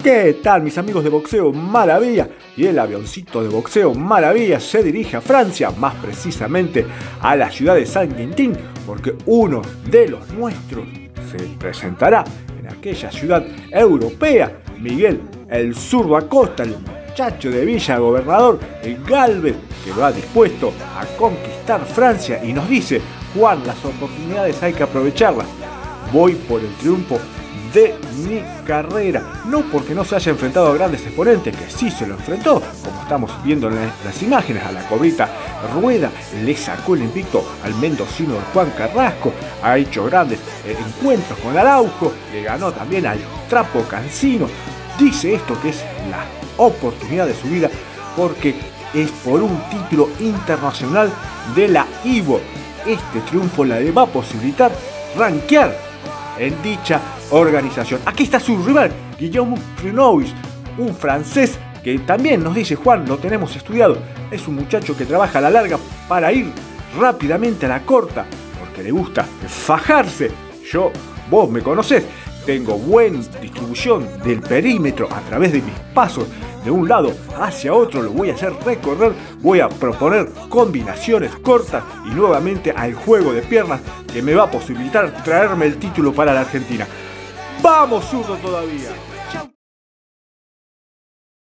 ¿Qué tal, mis amigos de Boxeo Maravilla? Y el avioncito de Boxeo Maravilla se dirige a Francia, más precisamente a la ciudad de Saint-Quentin, porque uno de los nuestros se presentará en aquella ciudad europea. Miguel el Zurdo Acosta, el muchacho de Villa Gobernador, el Galvez, que va dispuesto a conquistar Francia y nos dice: Juan, las oportunidades hay que aprovecharlas. Voy por el triunfo de mi carrera, no porque no se haya enfrentado a grandes exponentes, que sí se lo enfrentó, como estamos viendo en las imágenes. A la Cobrita Rueda le sacó el invicto al mendocino de Juan Carrasco, ha hecho grandes encuentros con Araujo, le ganó también al Trapo Cancino. Dice esto que es la oportunidad de su vida, porque es por un título internacional de la IBO. Este triunfo le va a posibilitar rankear en dicha organización. Aquí está su rival, Guillaume Frinois, un francés que también nos dice: Juan, lo tenemos estudiado. Es un muchacho que trabaja a la larga para ir rápidamente a la corta, porque le gusta fajarse. Vos me conocés, tengo buena distribución del perímetro a través de mis pasos. De un lado hacia otro lo voy a hacer recorrer, voy a proponer combinaciones cortas y nuevamente al juego de piernas que me va a posibilitar traerme el título para la Argentina. ¡Vamos, Zurdo, todavía!